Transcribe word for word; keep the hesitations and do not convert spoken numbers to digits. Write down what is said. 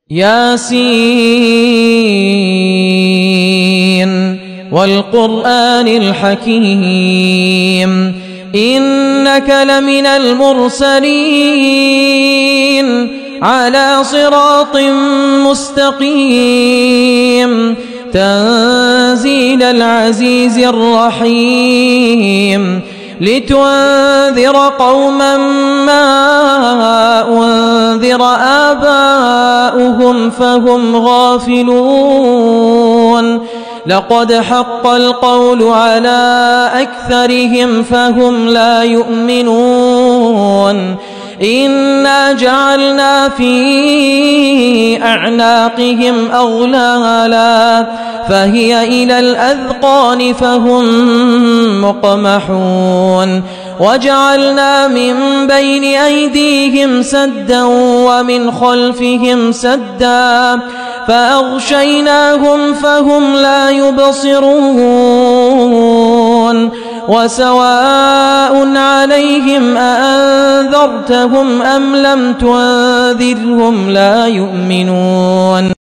ياسين والقرآن الحكيم إنك لمن المرسلين على صراط مستقيم تنزيل العزيز الرحيم لتنذر قوما ما أنذر آباؤهم فهم غافلون لقد حق القول على أكثرهم فهم لا يؤمنون إنا جعلنا في أعناقهم أغلالا فهي إلى الأذقان فهم مقمحون وجعلنا من بين أيديهم سدا ومن خلفهم سدا فأغشيناهم فهم لا يبصرون وسواء عليهم أأنذرتهم أم لم تنذرهم لا يؤمنون.